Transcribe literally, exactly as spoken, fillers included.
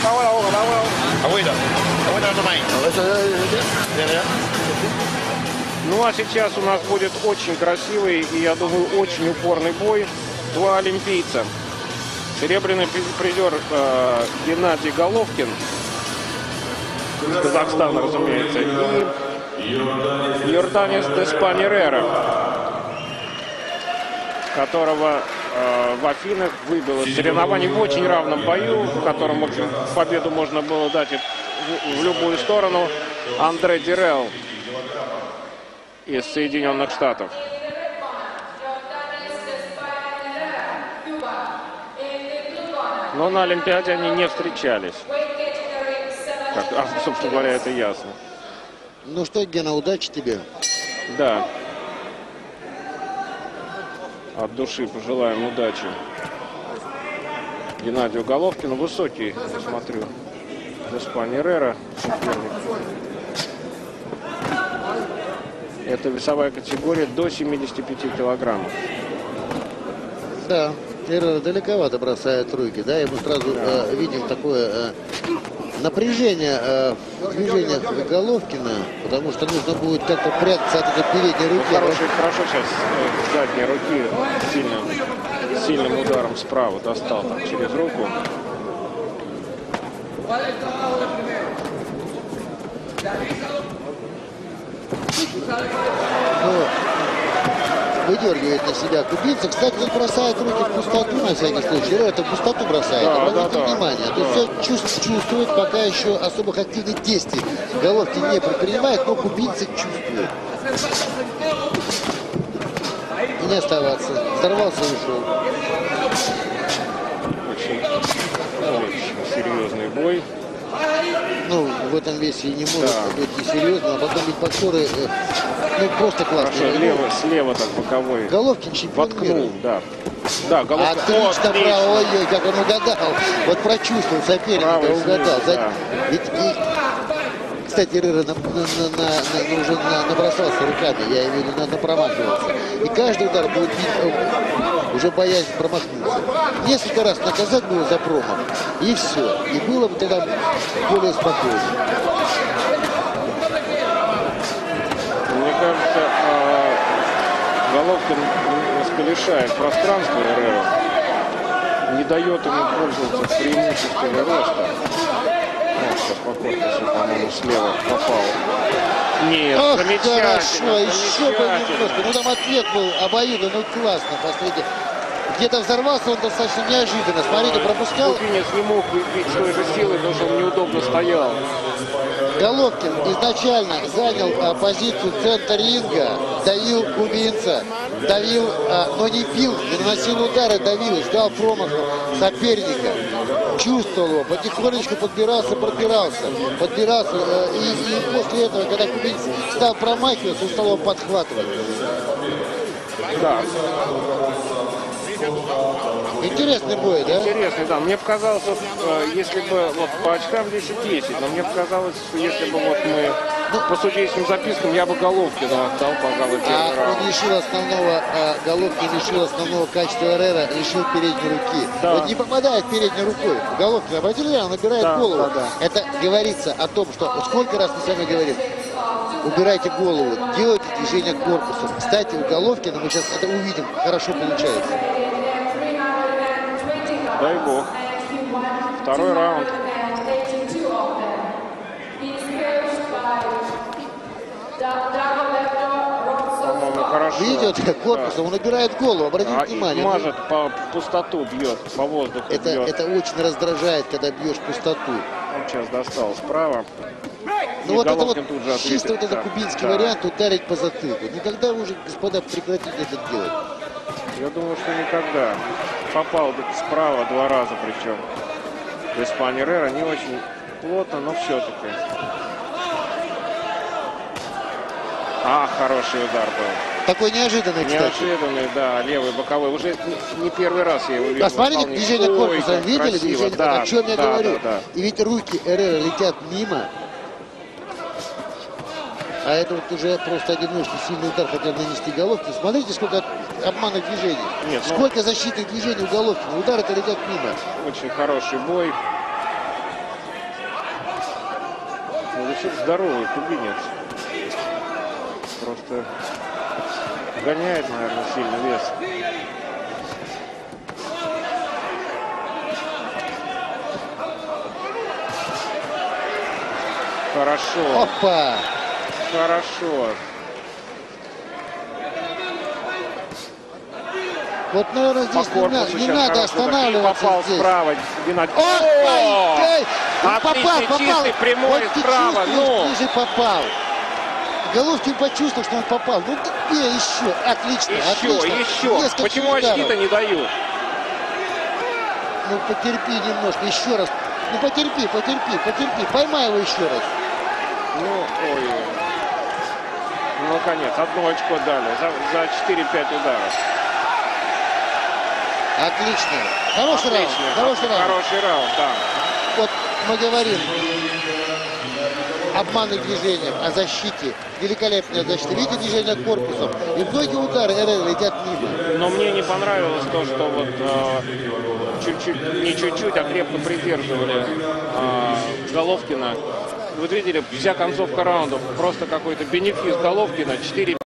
Ну а сейчас у нас будет очень красивый и, я думаю, очень упорный бой. Два олимпийца. Серебряный призер э, Геннадий Головкин из Казахстана, разумеется, и Йорданис Деспанерера, которого э, в Афинах выбил из соревнований в очень равном бою, в котором, в общем, победу можно было дать в, в любую сторону, Андре Диррелл из Соединенных Штатов. Но на Олимпиаде они не встречались. Как, а, собственно говоря, это ясно. Ну что, Гена, удачи тебе. Да. От души пожелаем удачи Геннадию Головкину. Высокий, я смотрю, Деспанерера, соперник. Это весовая категория до семидесяти пяти килограммов. Да, Эррера далековато бросает руки, да, и мы сразу да. э, видим такое э, напряжение э, в движениях Головкина, потому что нужно будет как-то прятаться от этой передней руки. Ну, хороший, хорошо сейчас э, задней руки сильным, сильным ударом справа достал там, через руку. Но выдергивает на себя кубинца. Кстати, он бросает руки в пустоту на всякий случай. Это в пустоту бросает. Да, Обратите да, да. внимание. То есть все чувств, чувствует, пока еще особых активных действий Головкин не предпринимает, но кубинцы чувствуют. И не оставаться. Взорвался и ушел. Очень, очень серьезный бой. Ну, в этом весе и не может да. быть несерьезно, а потом ведь боксеры, э, ну, просто классно. Хорошо, лево, слева так боковой. Головкин чемпион воткнул, мира. да. Да, Головкин. Отлично, право, ой-ой, как он угадал. Вот прочувствовал соперника, угадал. Снизу, да. Ведь и, кстати, Эррера на, на, на, на, на, уже на, набросался руками, я имею в виду, надо промахиваться. И каждый удар будет бить, уже боясь промахнуться. Несколько раз наказать было за промах, и все. И было бы тогда более спокойно. Мне кажется, Головкин немножко лишает пространства Эрреру, не дает ему пользоваться преимуществами роста. Вот, сейчас по корпусу, по-моему, слева попал. Нет, Ох, замечательно, хорошо, еще бы замечательно. немножко. Ну там ответ был обоюдный, ну классно, посмотрите. Где-то взорвался он достаточно неожиданно. Смотрите, пропускал. Кубинец не мог бить с той же силой, потому что он неудобно стоял. Головкин изначально занял а, позицию центра ринга, давил кубинца, давил, а, но не бил, не наносил удары, давил, ждал промаха соперника, чувствовал его, потихонечку подбирался, подбирался, подбирался, а, и, и после этого, когда кубинец стал промахиваться, он стал его подхватывать. Да. Интересный бой, да? Интересный, да. Мне показалось, вот, если бы вот по очкам десять-десять, но мне показалось, что если бы вот мы ну, по судейским запискам, я бы Головкину отдал, пожалуй, А первый раунд. он лишил основного, а, Головкин лишил основного качества Эррера, лишил передней руки. Да. Вот не попадает передней рукой. Головкин, обратили внимание, он набирает да, голову. Да, да. Это говорится о том, что вот сколько раз мы с вами говорим, убирайте голову, делайте движение корпусом. Кстати, у Головкина, мы сейчас это увидим, хорошо получается. Дай бог. Второй раунд. По-моему, хорошо. Видите, корпусом, да. Он убирает голову, обратите а, внимание. Мажет по пустоту, бьет, по воздуху это, бьет. это очень раздражает, когда бьешь пустоту. Он сейчас достал справа. Ну вот это вот ответит, чисто вот этот да. кубинский да. вариант ударить по затылку. Никогда уже, господа, прекратите это делать. Я думаю, что никогда. Попал справа два раза причем. Деспанерера не очень плотно, но все-таки. А, хороший удар был. Такой неожиданный, кстати. Неожиданный, да, левый боковой. Уже не первый раз я его вижу. Да, смотрите, движение корпуса, Ой, видели? красиво. Движение, Да, о чем я да, говорю. Да, да. И ведь руки Эррера летят мимо. А это вот уже просто одиночный сильный удар хотел нанести Головкин. Смотрите, сколько обманных движений. Нет, ну... Сколько защитных движений у Головкина. Удары-то летят мимо. Очень хороший бой. вообще здоровый кубинец. Просто гоняет, наверное, сильно вес. Хорошо. Опа! Хорошо. Вот, наверное, По здесь не, на- корпусу не сейчас надо хорошо. останавливаться Попал здесь. справа Геннадий. О, О! ай, ай! Попал, Отличный, попал. чистый, прямой, Вот ты справа. чувствуешь, Ну, ниже попал. Головкин почувствовал, что он попал. Ну, ты где еще? Отлично, еще, отлично. еще. Несколько Почему ударов. очки-то не дают? Ну, потерпи немножко, еще раз. Ну, потерпи, потерпи, потерпи. Поймай его еще раз. Ну, ой. Ну, наконец, одно очко дали за, за четыре-пять ударов. Отлично. Хороший раунд. Отлично. Хороший раунд. Хороший раунд, да. Вот мы говорим обманных движениях, о защите. Великолепная защита. Видите движение корпусом? И многие удары РЛ летят мимо. Но мне не понравилось то, что вот э, чуть-чуть, не чуть-чуть, а крепко придерживали э, Головкина. Вы видели, вся концовка раунда, просто какой-то бенефис Головкина. четыре